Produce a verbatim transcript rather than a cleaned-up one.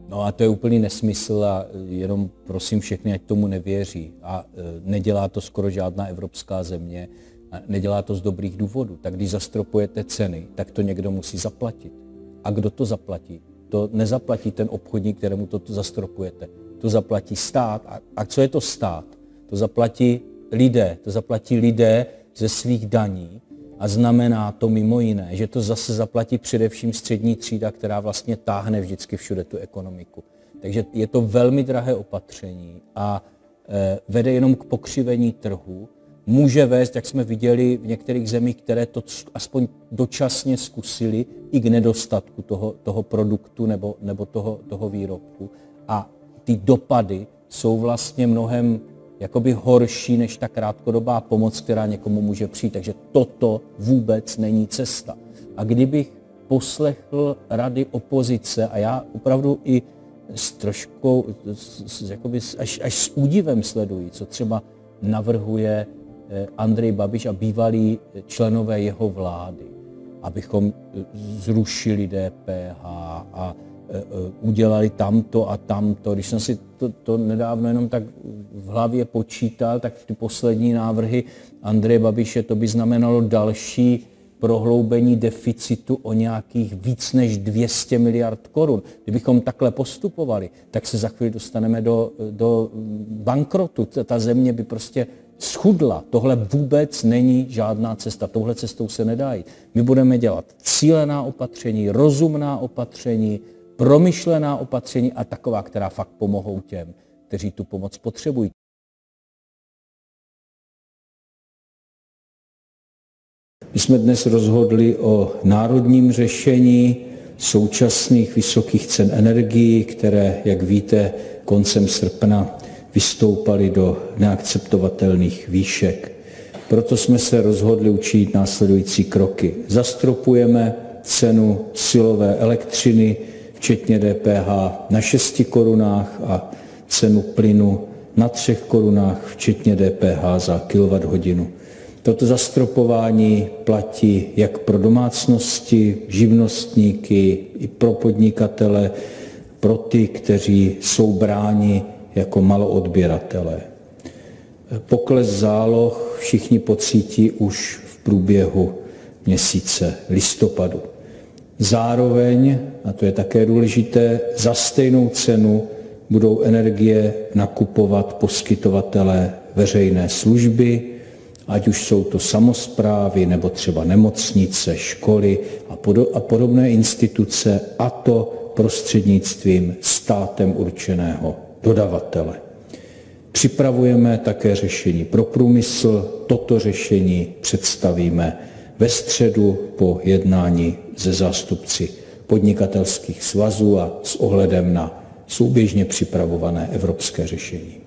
No a to je úplný nesmysl a jenom prosím všechny, ať tomu nevěří. A nedělá to skoro žádná evropská země, a nedělá to z dobrých důvodů. Tak když zastropujete ceny, tak to někdo musí zaplatit. A kdo to zaplatí? To nezaplatí ten obchodník, kterému to zastropujete. To zaplatí stát. A, a co je to stát? To zaplatí lidé. To zaplatí lidé ze svých daní. A znamená to mimo jiné, že to zase zaplatí především střední třída, která vlastně táhne vždycky všude tu ekonomiku. Takže je to velmi drahé opatření a e, vede jenom k pokřivení trhu. Může vést, jak jsme viděli v některých zemích, které to aspoň dočasně zkusili, i k nedostatku toho, toho produktu nebo, nebo toho, toho výrobku. A ty dopady jsou vlastně mnohem jakoby horší než ta krátkodobá pomoc, která někomu může přijít. Takže toto vůbec není cesta. A kdybych poslechl rady opozice, a já opravdu i s troškou, s, jakoby, až, až s údivem sleduji, co třeba navrhuje Andrej Babiš a bývalí členové jeho vlády, abychom zrušili D P H a udělali tamto a tamto. Když jsem si to, to nedávno jenom tak v hlavě počítal, tak ty poslední návrhy Andreje Babiše, to by znamenalo další prohloubení deficitu o nějakých víc než dvě stě miliard korun. Kdybychom takhle postupovali, tak se za chvíli dostaneme do, do bankrotu. Ta země by prostě schudla. Tohle vůbec není žádná cesta. Touhle cestou se nedá jít. My budeme dělat cílená opatření, rozumná opatření, promyšlená opatření a taková, která fakt pomohou těm, kteří tu pomoc potřebují. My jsme dnes rozhodli o národním řešení současných vysokých cen energií, které, jak víte, koncem srpna vystoupaly do neakceptovatelných výšek. Proto jsme se rozhodli učinit následující kroky. Zastropujeme cenu silové elektřiny, včetně D P H, na šesti korunách a cenu plynu na třech korunách, včetně D P H za kilowatthodinu. Toto zastropování platí jak pro domácnosti, živnostníky, i pro podnikatele, pro ty, kteří jsou bráni jako maloodběratelé. Pokles záloh všichni pocítí už v průběhu měsíce listopadu. Zároveň, a to je také důležité, za stejnou cenu budou energie nakupovat poskytovatelé veřejné služby, ať už jsou to samosprávy nebo třeba nemocnice, školy a podobné instituce, a to prostřednictvím státem určeného dodavatele. Připravujeme také řešení pro průmysl. Toto řešení představíme ve středu po jednání se zástupci podnikatelských svazů a s ohledem na souběžně připravované evropské řešení.